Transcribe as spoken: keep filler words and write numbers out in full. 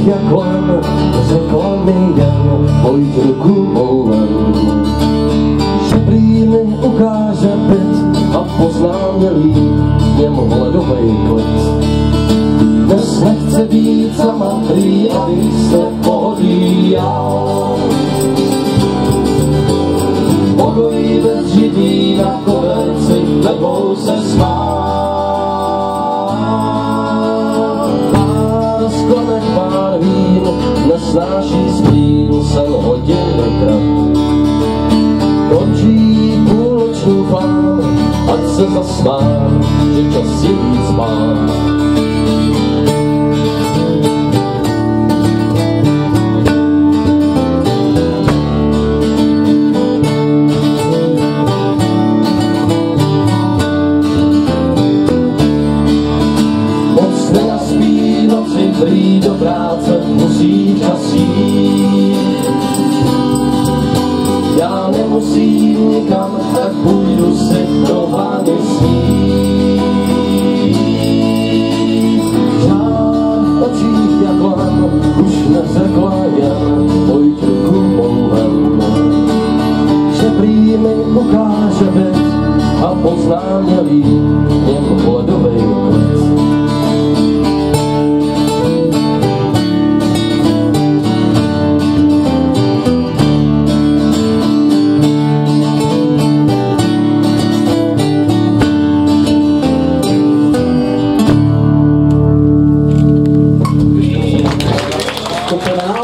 jak lan, řekla mi jen, pojď ruku mou ven. Že prý mi ukáže byt a pozná mě líp, něm hledovej klid. Dnes nechce být sama prý, a když se pohodí já. Pokojí bez židí na koberci, nebou se smát. Pár sklenek, pár vín, nesnáší splín, sen hodin krat. Končí půlnoční plán, ať se zasmám, že čas je víc spát. Prý do práce musí čas jít. Já nemusím nikam, tak půjdu si do vány snít. Žár v očích jak lan, už neřekla jen, pojď ruku mou ven. Že prý mi ukáže byt a pozná mě líp, jen hledovej klid. Super.